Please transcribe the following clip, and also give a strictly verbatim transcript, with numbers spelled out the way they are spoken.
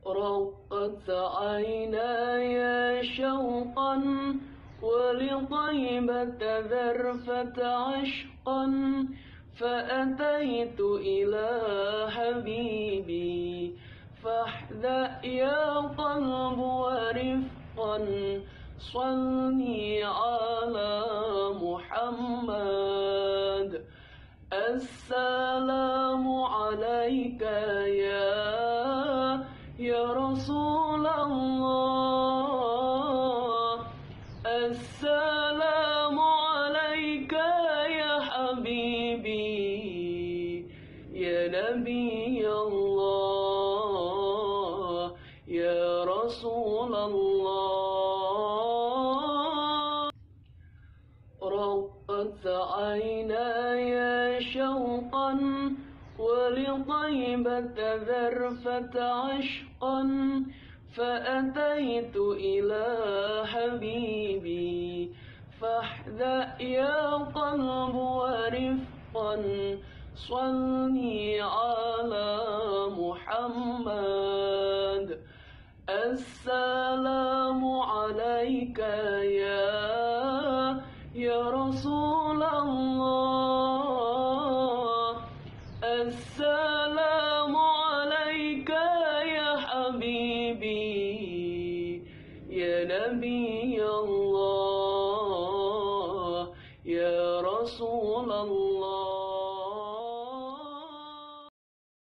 رقت عيناي شوقا ولطيبة ذرفة عشقا، فأتيت إلى حبيبي فاحذأ يا قلب ورفقا، صلي على محمد. السلام عليك يا يا رسول الله، السلام عليك يا حبيبي يا نبي الله يا رسول الله. رقت عيناي شوقا ولطيبة ذرفة عشقا، فأتيت إلى حبيبي فاحذأ يا قلب ورفقا، صلي على محمد. السلام عليك يا يا رسول الله، السلام عليك يا حبيبي يا نبي الله.